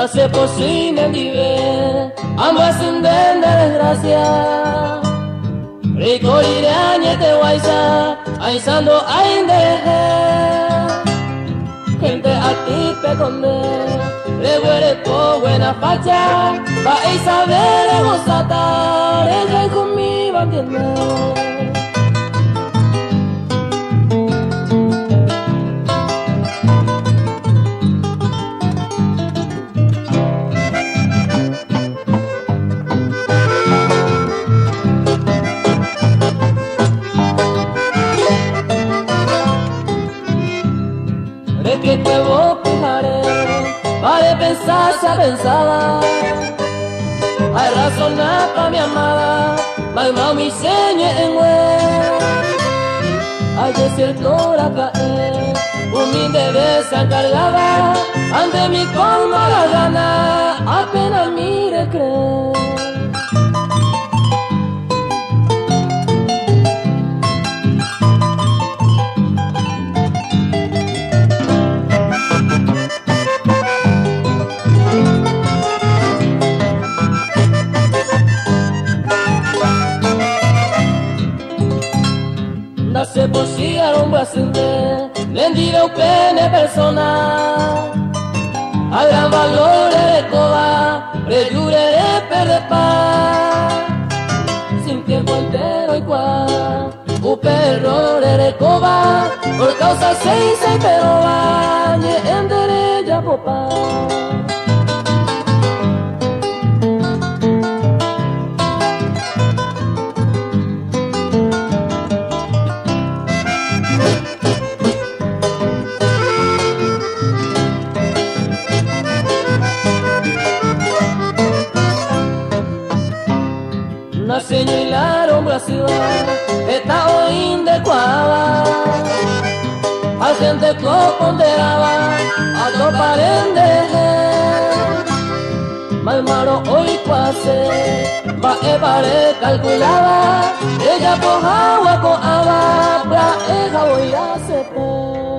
nace por si me vive, ambas sin de desgracia. Rico iré te guaysa, aizando ainde. Gente a ti te conde, le huele por buena facha, va a saber de gozata, ella conmigo entiende. Que te voy a fijaré, para pensar ya pensaba, hay razonar para mi amada, mal mi seña en web. Hay de cierto hora caer, humilde se encargaba, ante mi colma la gana, apenas mire creer. Nace por si a un brasileño, le diré un pene personal. A gran valor de coba, rejureré perder paz. Sin tiempo entero igual, un perro de coba, por causa seis pero bañe en derecha popa. Nace y la rombra ciudad, está hoy de cuava. A gente ponderaba, a tu parende. Mal malo hoy cuase, va a pare calculaba. Ella con agua, para ella voy a hacer.